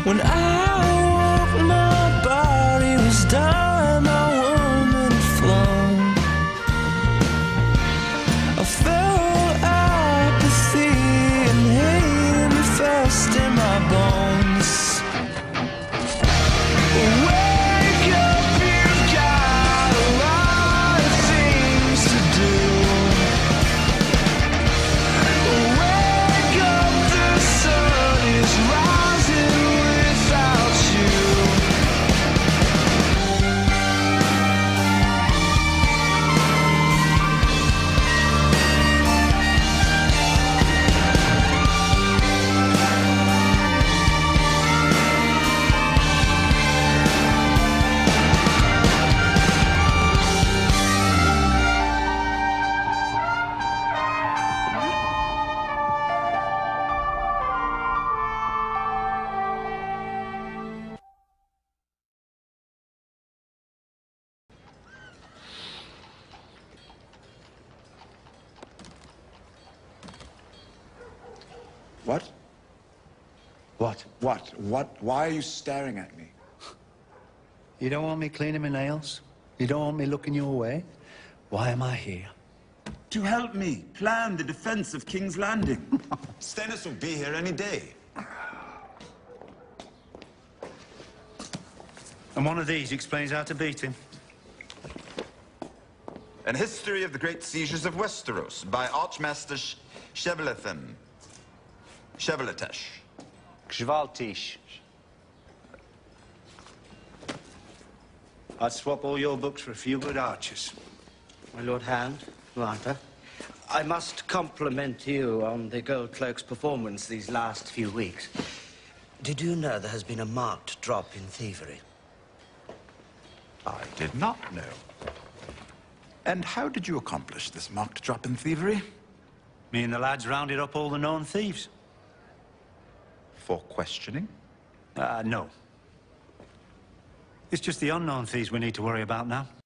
When I woke, my body was done, my woman had flown. I felt apathy and hate manifest in my bones. Wake up, you've got a lot of things to do. Wake up, the sun is rising without you. What? What? Why are you staring at me? You don't want me cleaning my nails? You don't want me looking your way? Why am I here? To help me plan the defense of King's Landing. Stennis will be here any day. And one of these explains how to beat him. An history of the great sieges of Westeros by Archmaster Chevalethan. Chevaletesh. Gvaltish. I'd swap all your books for a few good archers. My Lord Hand, Martha, I must compliment you on the Gold Cloak's performance these last few weeks. Did you know there has been a marked drop in thievery? I did not know. And how did you accomplish this marked drop in thievery? Me and the lads rounded up all the known thieves. For questioning? No. It's just the unknown thieves we need to worry about now.